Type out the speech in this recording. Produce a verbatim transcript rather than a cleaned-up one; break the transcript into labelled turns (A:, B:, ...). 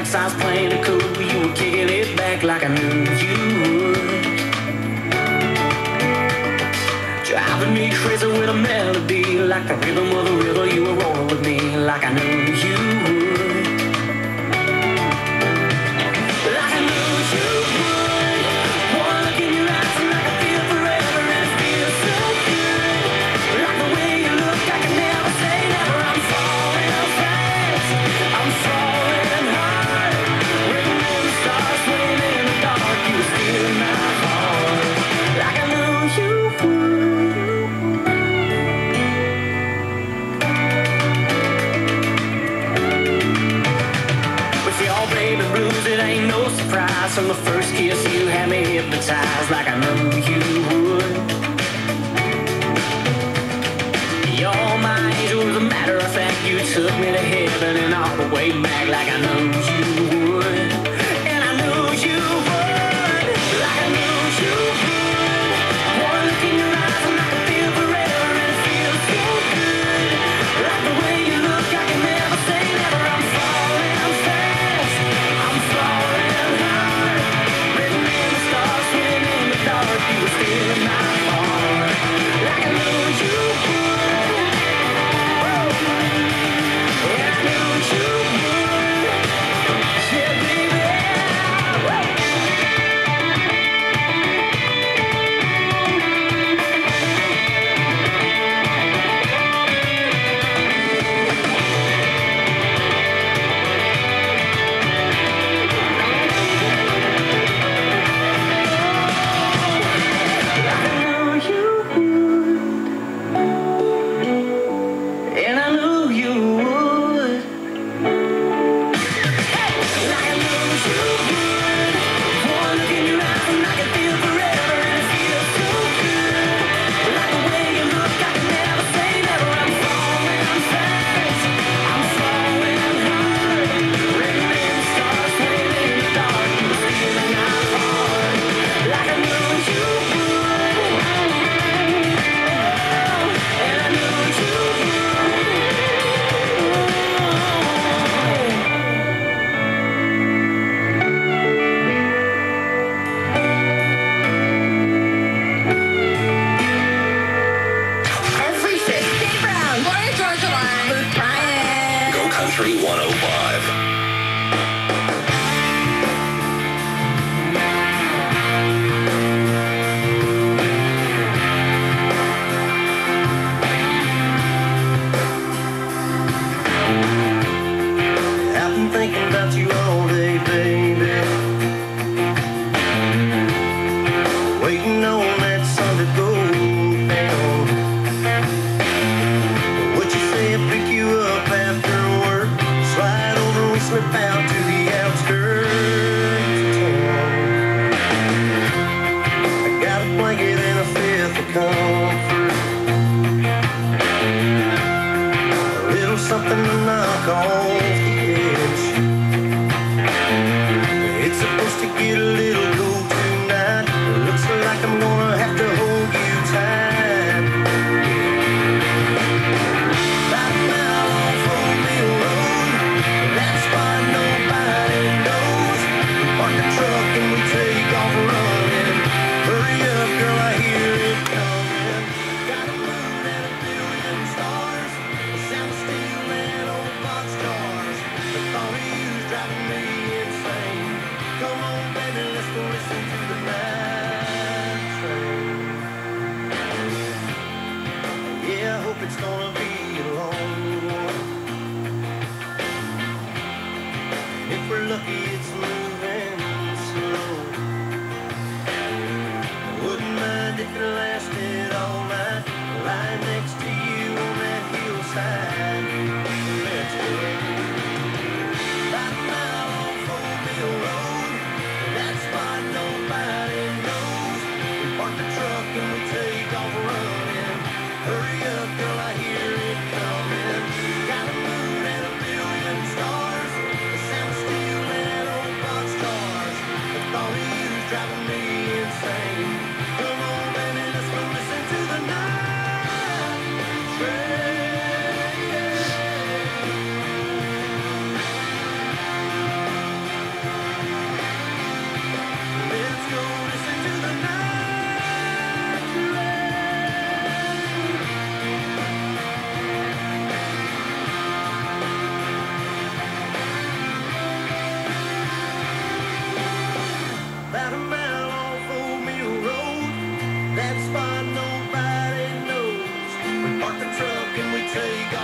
A: like size playing it cool. You were kicking it back like I knew you would. Driving me crazy with a melody, like the rhythm of the river. You were rolling with me like I knew you would. Like I knew you would. One look in your eyes and I can feel forever, and it feels so good. Like the way you look, I can never say never. I'm falling fast, I'm falling hard. Written in the stars, swaying in the dark. You were stealing my heart, like I knew you would. Baby blues, it ain't no surprise. From the first kiss you had me hypnotized like I knew you would. You're my angel, as a matter of fact. You took me to heaven and all the way back like I knew you would. And I knew you would, like I knew you would. One look in your eyes and I can feel forever, and it feels so good. Like the way you look, I can never say never. I'm falling, I'm fast, I'm falling hard. Written in the stars, swimming in the dark. You were stealing my heart, like I knew you would. Yeah, I knew you would. Yeah, baby. And I knew you would. Like I knew you would. One look in your eyes and I can feel forever, and it feels so good. Like the way you look, I can never say never. I'm falling fast, I'm falling hard. Written in the stars, swaying in the dark. You were stealing my heart, like I knew you would. And I knew you would.
B: Everything. Dave Brown. Lori Georgia Line. Luke Bryan.
C: Go Country one oh five.
A: I've been thinking about you all day, baby. Waiting on that sun to go down. What you say, I pick you up after work, slide over, we slip out to the outskirts of town. I got a blanket and a fifth of comfort, a little something to knock off the edge. It's supposed to get a little cool tonight. Looks like I'm gonna have to hold you tight. About a mile off Old Mill Road, that spot nobody knows. We park the truck and we take off running. Hurry up, girl, I hear it coming. Got a moon and a billion stars, the sound of steel and old boxcars. The thought of you's driving me insane. Come on, baby, let's go listen to the night train. Yeah, I hope it's gonna be a long one. If we're lucky, it's moving slow. Wouldn't mind if it lasted all night, lying next to you on that hillside. Let's go. About a mile off Old Mill Road, that spot nobody knows. We park the truck and we take off running. Hurry up, girl, I hear it coming. Got a moon and a billion stars, the sound of steel and old boxcars. The thought of you's driving me insane. Come on, baby, let's go listen to the night train. take